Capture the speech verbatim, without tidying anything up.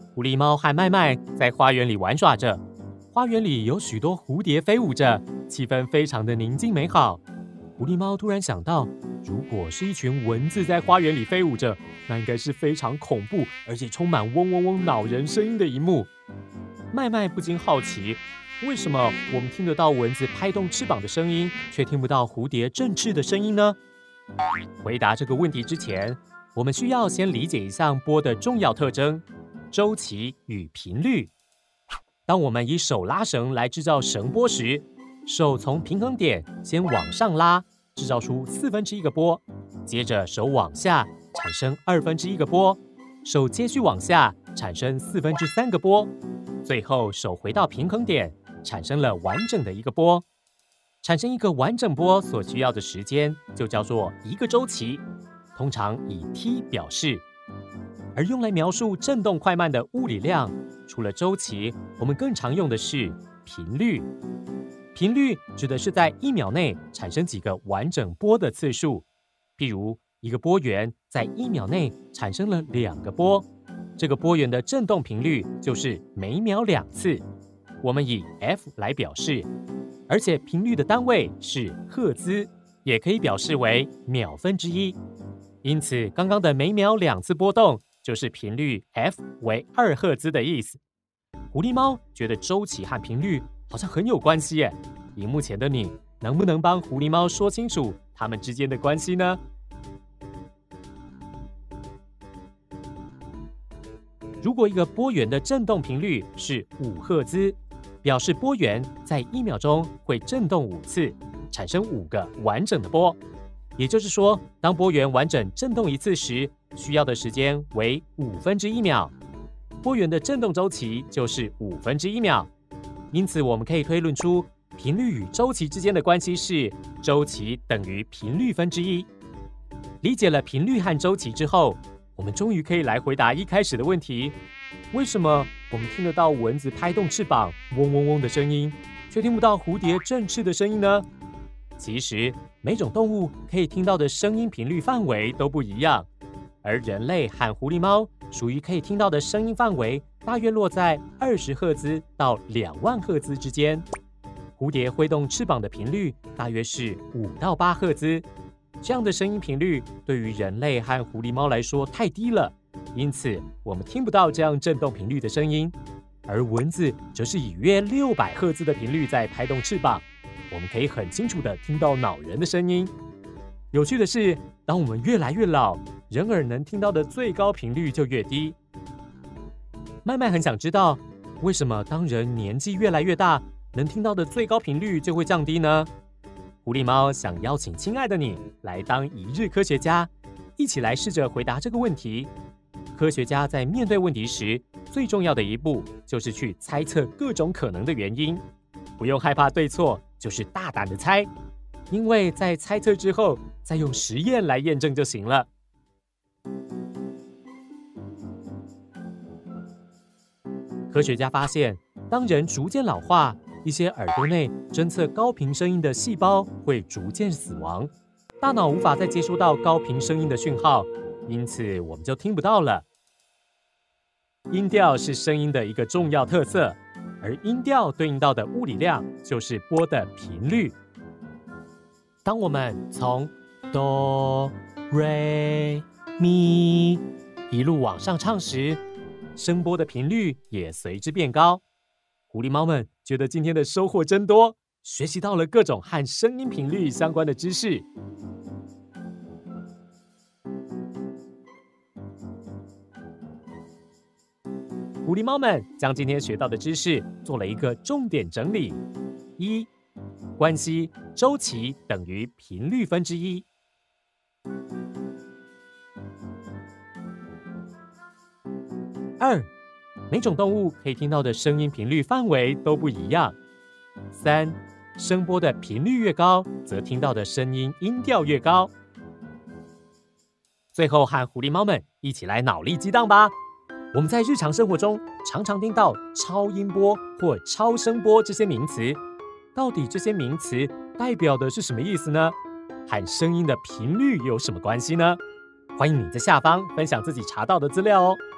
狐狸猫和麦麦在花园里玩耍着，花园里有许多蝴蝶飞舞着，气氛非常的宁静美好。狐狸猫突然想到，如果是一群蚊子在花园里飞舞着，那应该是非常恐怖，而且充满嗡嗡嗡恼人声音的一幕。麦麦不禁好奇，为什么我们听得到蚊子拍动翅膀的声音，却听不到蝴蝶振翅的声音呢？回答这个问题之前，我们需要先理解一项波的重要特征：周期与频率。当我们以手拉绳来制造绳波时，手从平衡点先往上拉，制造出四分之一个波，接着手往下产生二分之一个波，手接续往下产生四分之三个波，最后手回到平衡点，产生了完整的一个波。产生一个完整波所需要的时间就叫做一个周期，通常以 T 表示。而用来描述振动快慢的物理量，除了周期，我们更常用的是频率。频率指的是在一秒内产生几个完整波的次数。譬如一个波源在一秒内产生了两个波，这个波源的振动频率就是每秒两次，我们以 F 来表示。而且频率的单位是赫兹，也可以表示为秒分之一。因此，刚刚的每秒两次波动就是频率 F 为二赫兹的意思。狐狸猫觉得周期和频率好像很有关系耶。荧幕前的你，能不能帮狐狸猫说清楚它们之间的关系呢？如果一个波源的振动频率是五赫兹，表示波源在一秒钟会振动五次，产生五个完整的波。也就是说，当波源完整振动一次时，需要的时间为五分之一秒。波源的振动周期就是五分之一秒。因此，我们可以推论出频率与周期之间的关系是周期等于频率分之一。理解了频率和周期之后，我们终于可以来回答一开始的问题：为什么我们听得到蚊子拍动翅膀嗡嗡嗡的声音，却听不到蝴蝶振翅的声音呢？其实每种动物可以听到的声音频率范围都不一样，而人类和狐狸猫属于可以听到的声音范围大约落在二十赫兹到两万赫兹之间。蝴蝶挥动翅膀的频率大约是五到八赫兹，这样的声音频率对于人类和狐狸猫来说太低了，因此我们听不到这样振动频率的声音。而蚊子则是以约六百赫兹的频率在拍动翅膀，我们可以很清楚地听到恼人的声音。有趣的是，当我们越来越老，人耳能听到的最高频率就越低。麦麦很想知道，为什么当人年纪越来越大，能听到的最高频率就会降低呢？狐狸猫想邀请亲爱的你来当一日科学家，一起来试着回答这个问题。科学家在面对问题时，最重要的一步就是去猜测各种可能的原因，不用害怕对错，就是大胆的猜，因为在猜测之后，再用实验来验证就行了。科学家发现，当人逐渐老化，一些耳朵内侦测高频声音的细胞会逐渐死亡，大脑无法再接收到高频声音的讯号，因此我们就听不到了。音调是声音的一个重要特色，而音调对应到的物理量就是波的频率。当我们从哆、瑞、咪一路往上唱时，声波的频率也随之变高。狐狸猫们觉得今天的收获真多，学习到了各种和声音频率相关的知识。狐狸猫们将今天学到的知识做了一个重点整理：一、关系周期等于频率分之一；二、每种动物可以听到的声音频率范围都不一样；三、声波的频率越高，则听到的声音音调越高。最后，和狐狸猫们一起来脑力激荡吧！我们在日常生活中常常听到超音波或超声波这些名词，到底这些名词代表的是什么意思呢？和声音的频率有什么关系呢？欢迎你在下方分享自己查到的资料哦。